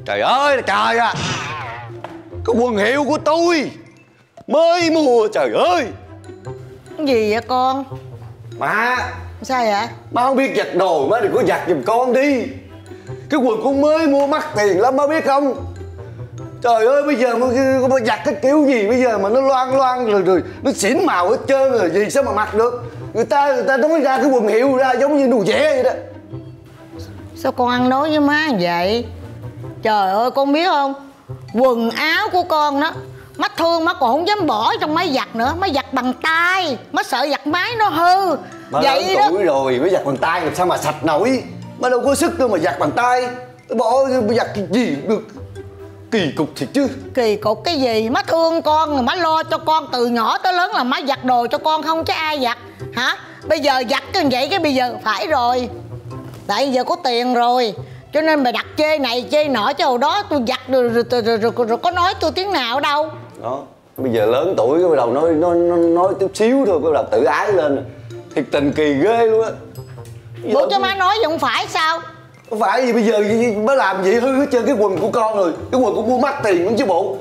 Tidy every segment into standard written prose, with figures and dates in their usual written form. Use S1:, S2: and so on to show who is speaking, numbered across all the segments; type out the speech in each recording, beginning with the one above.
S1: Trời ơi là trời à, cái quần hiệu của tôi mới mua, trời ơi.
S2: Cái gì vậy con?
S1: Má.
S2: Sao vậy?
S1: Má không biết giặt đồ, má đừng có giặt giùm con đi. Cái quần con mới mua mắc tiền lắm, má biết không? Trời ơi, bây giờ mà giặt cái kiểu gì bây giờ mà nó loang loang rồi nó xỉn màu hết trơn rồi, gì sao mà mặc được? Người ta nói ra cái quần hiệu ra giống như đồ vẽ vậy đó.
S2: Sao con ăn nói với má vậy? Trời ơi, con biết không, quần áo của con đó má thương, má còn không dám bỏ trong máy giặt nữa. Má giặt bằng tay, má sợ giặt máy nó hư.
S1: Má
S2: vậy
S1: lớn
S2: đó.
S1: tuổi rồi mới giặt bằng tay làm sao mà sạch nổi. Má đâu có sức đâu mà giặt bằng tay. Bỏ giặt cái gì cũng được. Kỳ cục thiệt chứ.
S2: Kỳ cục cái gì? Má thương con rồi má lo cho con từ nhỏ tới lớn là má giặt đồ cho con không chứ ai giặt hả? Bây giờ giặt cái vậy cái bây giờ phải rồi, tại giờ có tiền rồi cho nên mày đặt chê này chê nọ, chứ hồi đó tôi giặt rồi có nói tôi tiếng nào đâu.
S1: Đó, bây giờ lớn tuổi cái bắt đầu nói chút xíu thôi, bắt đầu tự ái lên. Thiệt tình kỳ ghê luôn á.
S2: Bộ cho má nói vậy không phải sao?
S1: Không phải gì bây giờ mới làm vậy hư hết trơn cái quần của con rồi. Cái quần cũng mua mắc tiền lắm chứ bộ.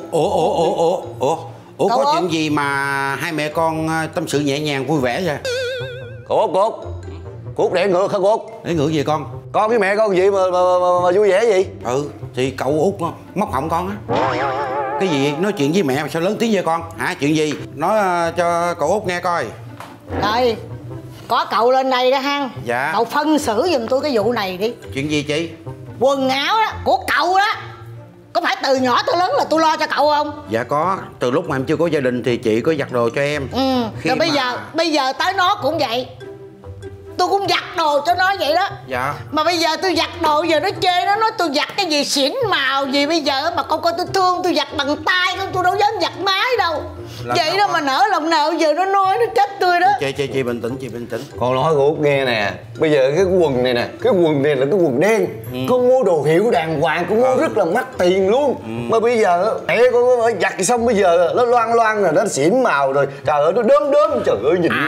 S3: Ủa có chuyện gì mà hai mẹ con tâm sự nhẹ nhàng vui vẻ vậy?
S1: Cô Út để ngựa hả cô Út?
S3: Để ngựa gì con?
S1: Con với mẹ con gì mà vui vẻ gì?
S3: Ừ thì cậu Út móc họng con á. Cái gì nói chuyện với mẹ mà sao lớn tiếng vậy con? Hả, chuyện gì? Nói cho cậu Út nghe coi.
S2: Rồi, có cậu lên đây đó ha.
S3: Dạ.
S2: Cậu phân xử giùm tôi cái vụ này đi.
S3: Chuyện gì chị?
S2: Quần áo đó của cậu đó, có phải từ nhỏ tới lớn là tôi lo cho cậu không?
S3: Dạ có, từ lúc mà em chưa có gia đình thì chị có giặt đồ cho em.
S2: Rồi bây giờ tới nó cũng vậy, tôi cũng giặt đồ cho nó vậy đó.
S3: Dạ.
S2: Mà bây giờ tôi giặt đồ giờ nó chê, nó nói tôi giặt cái gì xỉn màu gì. Bây giờ mà con coi tôi thương, tôi giặt bằng tay không, tôi đâu dám giặt máy đâu. Làm vậy đó mà nỡ lòng nào giờ nó nói nó trách tôi đó.
S3: Chị bình tĩnh, chị bình tĩnh.
S1: Con nói cô Út nghe nè, bây giờ cái quần này nè, cái quần này là cái quần đen. Con mua đồ hiệu đàng hoàng, con mua rất là mắc tiền luôn. Mà bây giờ mẹ con phải giặt xong bây giờ nó loang loang rồi, nó xỉn màu rồi. Trời ơi nó đốm, trời ơi nhìn.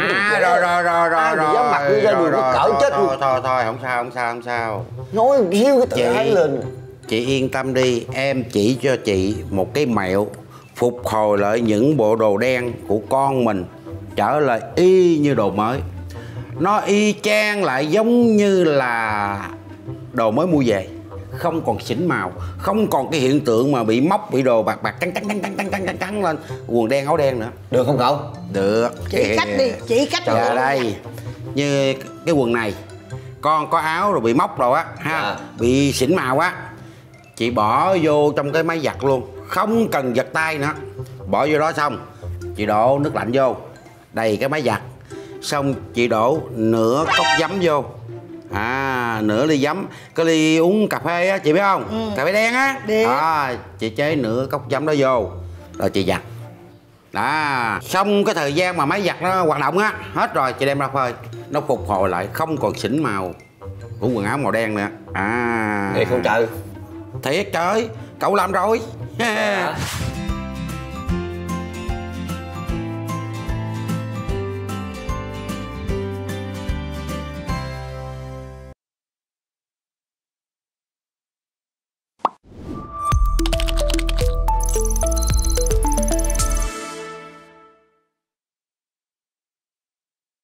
S3: Rồi
S1: dám mặc đi ra đường nó cỡ chết luôn.
S3: Thôi không sao.
S1: Nói hiu cái tự ái lên.
S3: Chị yên tâm đi, em chỉ cho chị một cái mẹo phục hồi lại những bộ đồ đen của con mình trở lại y như đồ mới. Nó y chang lại giống như là đồ mới mua về, không còn xỉn màu, không còn cái hiện tượng mà bị móc, bị đồ bạc trắng lên quần đen áo đen nữa.
S1: Được không cậu?
S3: Được.
S2: Chỉ cách đi, chỉ cách.
S3: Trời đây, như cái quần này con có áo rồi bị móc rồi á ha, bị xỉn màu á, chị bỏ vô trong cái máy giặt luôn, không cần giặt tay nữa. Bỏ vô đó xong chị đổ nước lạnh vô, đầy cái máy giặt, xong chị đổ nửa cốc giấm vô, nửa ly giấm, cái ly uống cà phê á chị biết không? Cà phê đen á đó, chị chế nửa cốc giấm đó vô rồi chị giặt đó. Xong cái thời gian mà máy giặt nó hoạt động á hết rồi, chị đem ra phơi, nó phục hồi lại không còn xỉn màu của quần áo màu đen nữa.
S1: Thiệt không trời?
S3: Thiệt trời, cậu làm rồi.